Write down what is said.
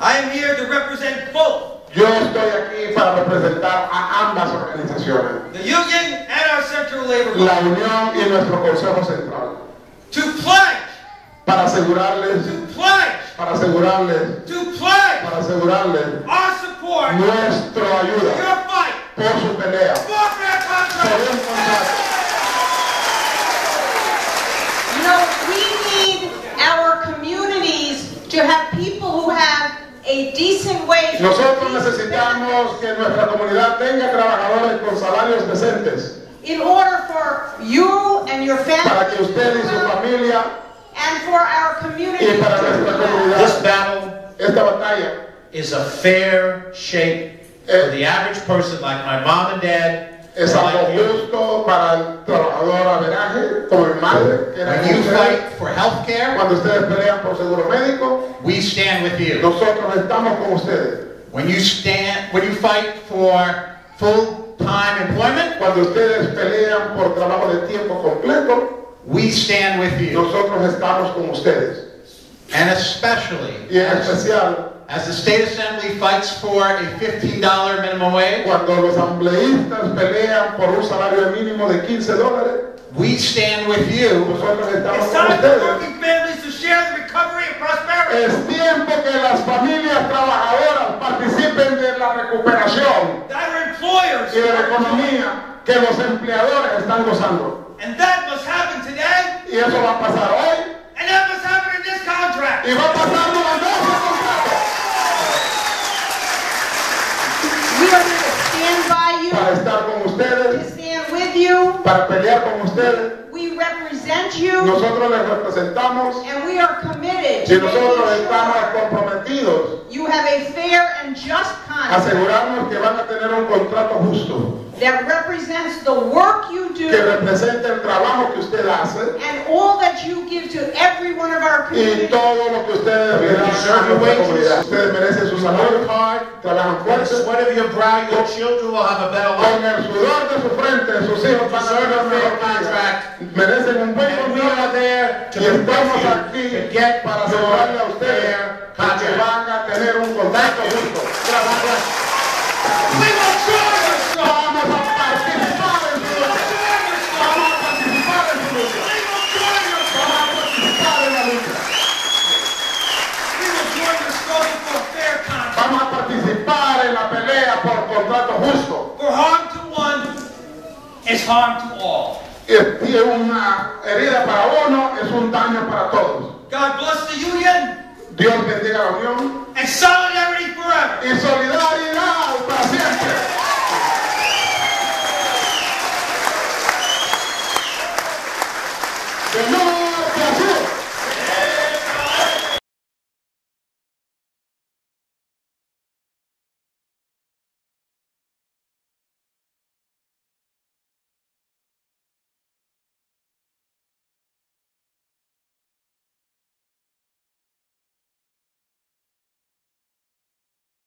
I am here to represent both. Yo estoy aquí para representar a ambas organizaciones. The union and our Central Labor Congress. La Unión y nuestro Consejo Central. To pledge. Para asegurarles. To pledge. Para asegurarles. To pledge. Para asegurarles. Our support. Nuestra ayuda. Your fight. Por su pelea. For fair contract. Por un contrato. You know, we need our communities to have people who have a decent wage. Nosotros necesitamos que nuestra comunidad tenga trabajadores con salarios decentes. In order for you and your family. Para que usted y su familia. And for our community. Y para nuestra comunidad. This battle. Esta batalla. Is a fair shake for the average person like my mom and dad. Es algo justo para el trabajador averaje, como mi madre. When you fight for health care, cuando ustedes pelean por seguro médico, we stand with you. Nosotros estamos con ustedes. When you fight for full-time employment, cuando ustedes pelean por trabajo de tiempo completo, we stand with you. Nosotros estamos con ustedes. And especially, y en especial, as the state assembly fights for a $15 minimum wage, cuando los asambleístas pelean por un salario mínimo de $15, we stand with you. Nosotros estamos it's con time ustedes. for working families to share the recovery and prosperity. Es tiempo que las familias trabajadoras participen de la recuperación That our employers y de la economía que los empleadores están gozando. And that must happen today. Y eso va a pasar hoy. And that must happen in this contract. Y va a pasar durante este contrato. We are here to stand by you. Para estar con ustedes. To stand with you. Para pelear con ustedes. We represent you. Nosotros les representamos. And we are committed. Y nosotros estamos comprometidos. You have a fair and just contract. Asegurarnos que van a tener un contrato justo. That represents the work you do. Que representa el trabajo que usted hace. And all that you give to every one of our communities. Y todo lo que ustedes le dan a nuestra comunidad. Ustedes merecen su salario, trabajan fuerte. Sweat of your brow, your children will have a better life. Con el sudor de su frente, sus hijos van a tener un mejor contract. Merecen un buen contrato. Y estamos aquí para asegurarle a ustedes que van a tener un contrato justo. Gracias. Vamos a participar en su lucha. Vamos a participar en su lucha. Vamos a participar en la lucha. Vamos a participar en la pelea por contrato justo. For harm to one is harm to all. Y una herida para uno es un daño para todos. God bless the union. Dios bendiga la unión. And solidarity forever. Y